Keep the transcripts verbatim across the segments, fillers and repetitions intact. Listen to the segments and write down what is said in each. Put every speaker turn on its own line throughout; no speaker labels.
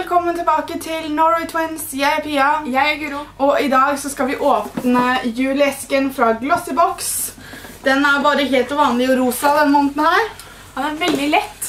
velkommen tilbake til Norway Twins. Jeg er Pia.
Jeg er Guro.
Og i dag så skal vi åpne juleesken fra Glossybox. Den er bare helt vanlig og rosa den måneden her.
Den er veldig lett.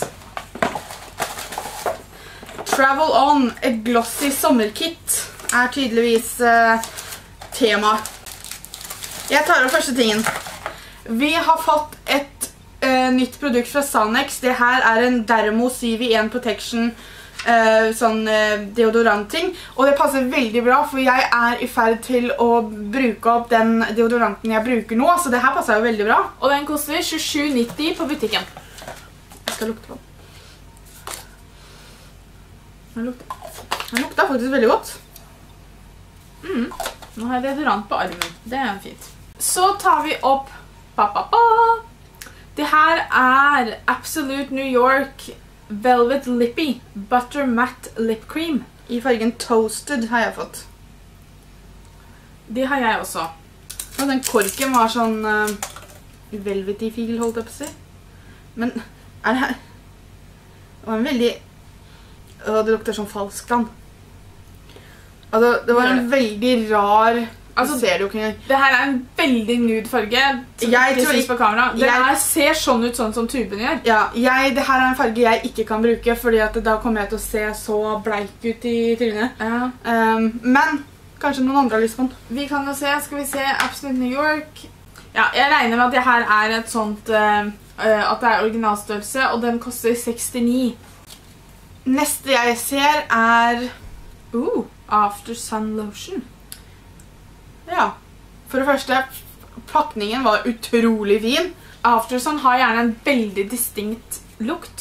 Travel On, et glossy sommerkit, er tydeligvis uh, tema. Jeg tar opp første tingen. Vi har fått et uh, nytt produkt fra Sanex. Det her er en Dermo syv i en Protection uh, sånn uh, deodorantting. Og det passer veldig bra, for jeg er i ferd til å bruke opp den deodoranten jeg bruker nå. Så det her passer jo veldig bra.
Og den koster tjuesju nitti på butikken.
Jeg skal lukte på den. Den lukter, den lukter faktisk veldig godt.
Mm. Nå har jeg deodorant på armen. Det er fint. Så tar vi opp ba, ba, ba. Det her er Absolute New York Velvet Lippy Butter Matte Lip Cream.
I fargen Toasted har jeg fått.
Det har jeg også.
Og den korken var sånn uh, velvety figel, holdt jeg på å si. Men er det her? Det var en veldig... Åh, det lukter sånn falsk vann. Altså, det var en veldig rar... Altså, ser du jo ikke.
Det her er en veldig nude farge.
Jeg tror ikke
på kamera. Det
jeg,
her ser sånn ut sånn som tuben gjør.
Ja, jeg, det her er en farge jeg ikke kan bruke, fordi at da kommer jeg til å se så bleik ut i trynet.
Ja.
Um, men kanskje noen andre har lyst på den.
Vi kan jo se, skal vi se, Absolute New York. Ja, jeg regner med at det her er et sånt, uh, uh, at det er originalstørrelse, og den koster sekstini.
Neste jeg ser er
uh, After Sun Lotion.
Ja, for det første, pakningen var utrolig fin.
After Sun har gjerne en veldig distinkt lukt.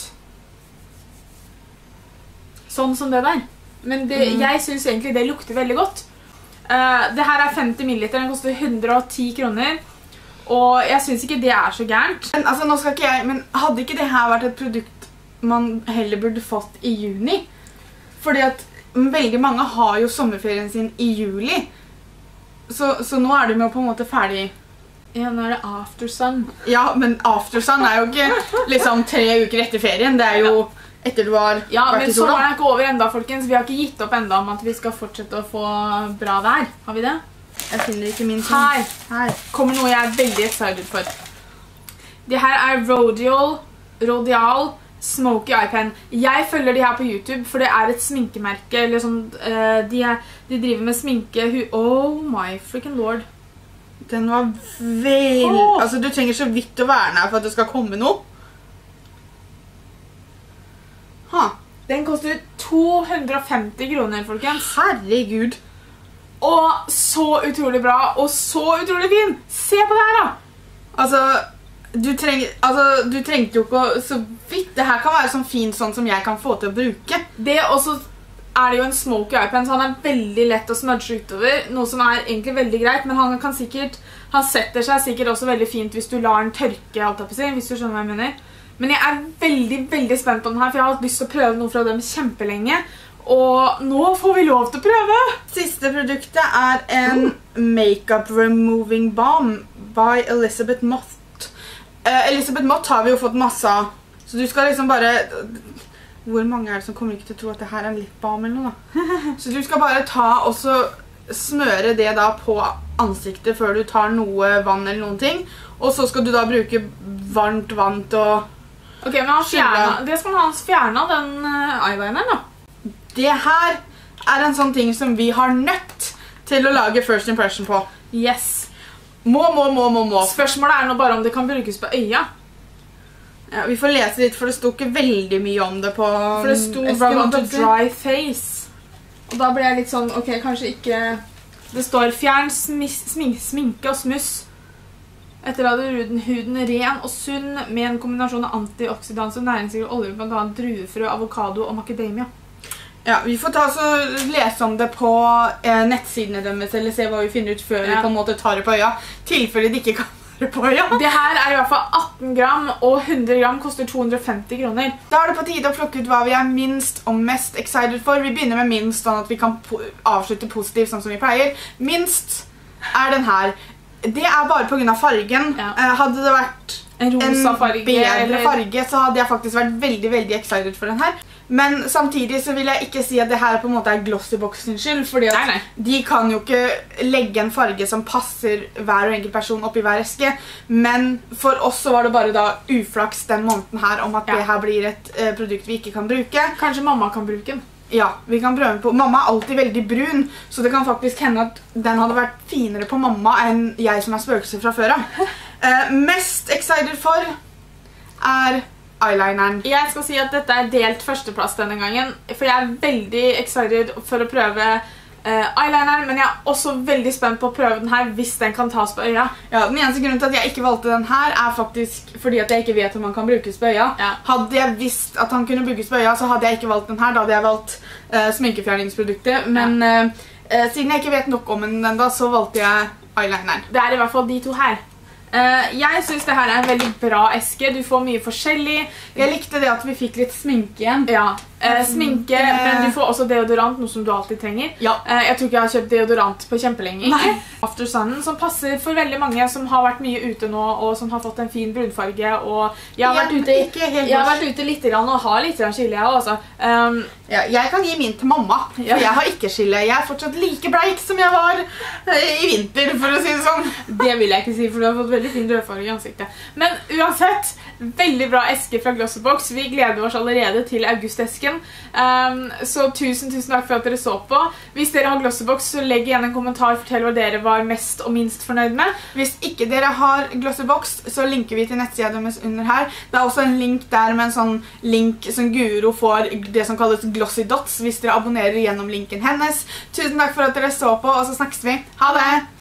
Sånn som det der. Men det, mm. jeg synes egentlig det lukter veldig godt. Uh, det her er femti milliliter, den koster hundre og ti kroner. Og jeg synes ikke det er så gærent.
Men, altså, nå skal ikke jeg, men hadde ikke det her vært et produkt man heller burde fått i juni? Fordi at veldig mange har jo sommerferien sin i juli. Så, så nå er de jo på en måte ferdig.
Ja, nå er det After Sun.
Ja, men After Sun er jo ikke liksom tre uker etter ferien. Det er jo etter du har
ja,
vært i sola.
Ja, men sommeren er ikke over enda, folkens. Vi har ikke gitt opp enda om at vi skal fortsette å få bra vær. Har vi det?
Jeg finner ikke min
ting. Her,
her
kommer noe jeg er veldig excited for. Det her er Rodial, Rodial Smoky Eye Pen. Jeg følger de her på YouTube, for det er et sminkemerke, eller sånn, uh, de, er, de driver med sminke. Oh my freaking lord.
Den var vel... Oh. Altså, du trenger så vidt å være nær for at det skal komme noe. Huh.
Den koster to hundre og femti kroner, folkens.
Herregud.
Og så utrolig bra, og så utrolig fin. Se på det her da.
Altså... Du, treng, altså, du trengte jo ikke å, så vidt. Det her kan være sånn fint sånn som jeg kan få til å bruke.
Det også er det jo en smoky eye pen, så han er veldig lett å smudge utover. Noe som er egentlig veldig greit, men han kan sikkert, han setter seg sikkert også veldig fint hvis du lar den tørke, alt jeg på å si, hvis du skjønner hva jeg mener. Men jeg er veldig, veldig spent på den her, for jeg har hatt lyst til å prøve noe fra dem kjempelenge. Og nå får vi lov til å prøve!
Siste produktet er en Makeup Removing Balm by Elizabeth Moth. Uh, Elizabeth Mott har vi jo fått masse av, så du skal liksom bare... Hvor mange er det som kommer ikke til å tro at det her er en lipbalm eller noe da? Så du skal bare ta og så smøre det da på ansiktet før du tar noe vann eller noen ting. Og så skal du da bruke varmt vann til å...
Ok, men han fjernet, det skal han fjerne den uh, eyelineren da.
Det her er en sånn ting som vi har nødt til å lage first impression på.
Yes.
Må, må, må, må, må.
Spørsmålet er nå bare om det kan brukes på øya.
Ja, vi får lese litt, for det sto ikke veldig mye om det på...
For det sto rub on the dry face. Og da ble jeg litt sånn, ok, kanskje ikke... Det står fjern smis, smink, sminke og smuss. Etter at huden, huden ren og sunn med en kombinasjon av antioksidanser og næringsrike oljer, blant annet druefrø, avokado og macadamia.
Ja, vi får ta og lese om det på eh, nettsidene deres, eller se hva vi finner ut før ja. Vi på en måte tar det på øya, tilfelle det ikke kan være på øya.
Det her er i hvert fall atten gram, og hundre gram koster to hundre og femti kroner.
Da er det på tide å plukke ut hva vi er minst og mest excited for. Vi begynner med minst, sånn at vi kan po avslutte positivt, sånn som vi pleier. Minst er den her. Det er bare på grunn av fargen. Ja. Eh, hadde det vært
en, rosa
en
farge,
bedre
eller...
farge, så hadde jeg faktisk vært veldig, veldig excited for den her. Men samtidig så vil jeg ikke si at det her på en måte er Glossybox sin skyld, fordi at
Nei, nei.
de kan jo ikke legge en farge som passer hver og enkelt person oppi hver eske, men for oss så var det bare da uflaks den måneden her om at
Ja.
det her blir et eh, produkt vi ikke kan bruke.
Kanskje mamma kan bruke den.
Ja, vi kan prøve på. Mamma er alltid veldig brun, så det kan faktisk hende at den hadde vært finere på mamma enn jeg som er spøkelse fra før av. Eh, mest excited for er eyelineren.
Jeg skal si at dette er delt førsteplass denne gangen, for jeg er veldig excited for å prøve uh, eyelineren, men jeg er også veldig spent på å prøve den her hvis den kan tas på øya.
Ja, den eneste grunnen til at jeg ikke valgte den her er faktisk fordi at jeg ikke vet om han kan brukes på øya.
Ja.
Hadde jeg visst at han kunne brukes på øya, så hadde jeg ikke valgt den her. Da hadde jeg valgt uh, sminkefjerningsproduktet, men uh, uh, siden jeg ikke vet nok om den enda, så valgte jeg eyelineren.
Det er i hvert fall de to her. Uh, jeg synes det her er en veldig bra eske. Du får mye forskjellig.
Jeg likte det at vi fikk litt sminke igjen.
Ja, uh, sminke,
det...
men du får også deodorant, noe som du alltid trenger.
Ja.
Uh, jeg tror ikke jeg har kjøpt deodorant på kjempelenge.
Nei.
After Sunnen, som passer for veldig mange som har vært mye ute nå, og som har fått en fin brunfarge. Og jeg har vært
Jeg-
ute,
ikke helt
jeg har
bort.
vært ute litt grann, og har litt grann skille, jeg også. Um,
Ja, jeg kan gi min til mamma, for
Ja.
jeg har ikke skille. Jeg er fortsatt like bleik som jeg var eh, i vinter, for å si det sånn.
Det vil jeg ikke si, for du har fått veldig fin rødfarge i ansiktet. Men uansett, veldig bra eske fra Glossybox. Vi gleder oss allerede til augustesken. Um, så tusen, tusen takk for at dere så på. Hvis dere har Glossybox, så legg igjen en kommentar og fortell hva dere var mest og minst fornøyd med.
Hvis ikke dere har Glossybox, så linker vi til nettsiden deres under her. Det er også en link der med en sånn link som Guro får, det som kalles Glossy Dots, hvis dere abonnerer gjennom linken hennes. Tusen takk for at dere så på, og så snakkes vi. Ha det!